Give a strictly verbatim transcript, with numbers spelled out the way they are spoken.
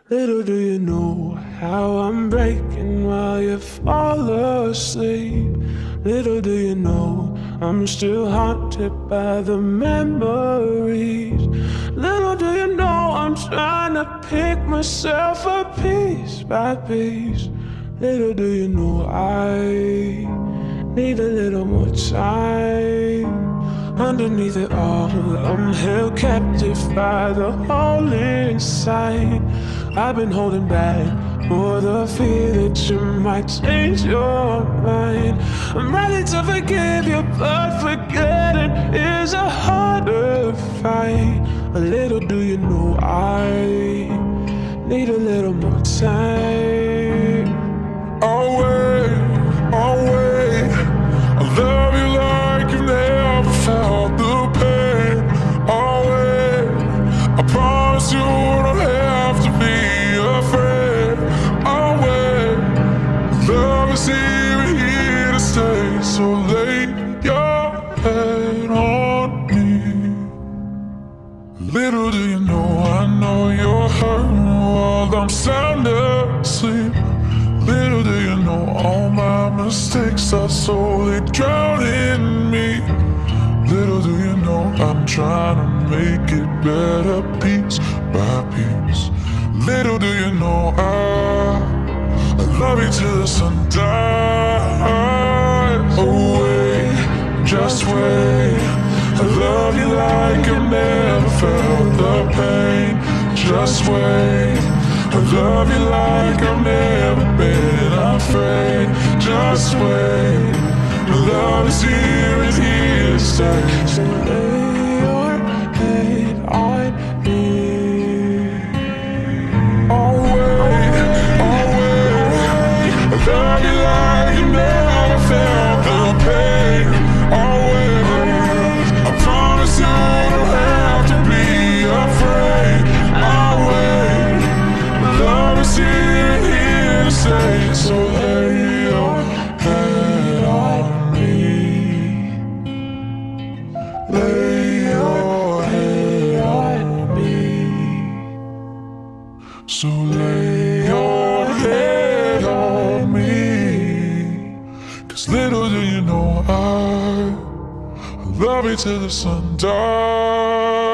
Little do you know how I'm breaking while you fall asleep. Little do you know I'm still haunted by the memories. Little do you know I'm trying to pick myself up piece by piece. Little do you know I need a little more time. Underneath it all, I'm held captive by the hole inside. I've been holding back for the fear that you might change your mind. I'm ready to forgive you, but forgetting is a harder fight. A little do you know I need a little more time. I'll wait, I'll wait. I love you like you never felt the pain. I'll wait, I promise you don't have to be afraid. I'll wait, love is here and here to stay. So lay your head on me. Little do you know, I know you're hurting while I'm sound asleep. Little do you know, all my mistakes are slowly drowning me. Little do you know, I'm trying to make it better piece by piece. Little do you know, I, I love you till the sun dies. Oh wait, just wait. I love you like I've never felt the pain. Just wait. I love you like I've never been afraid. Just wait, love is here and here to stay. So lay your head on me. I'll wait, I'll wait. I love you like you never felt the pain. I'll wait, I promise you don't have to be afraid. I'll wait, love is here and here to stay. So lay your head on me. Lay your head on me. So lay your head on me. Cause little do you know I, I love you till the sun dies.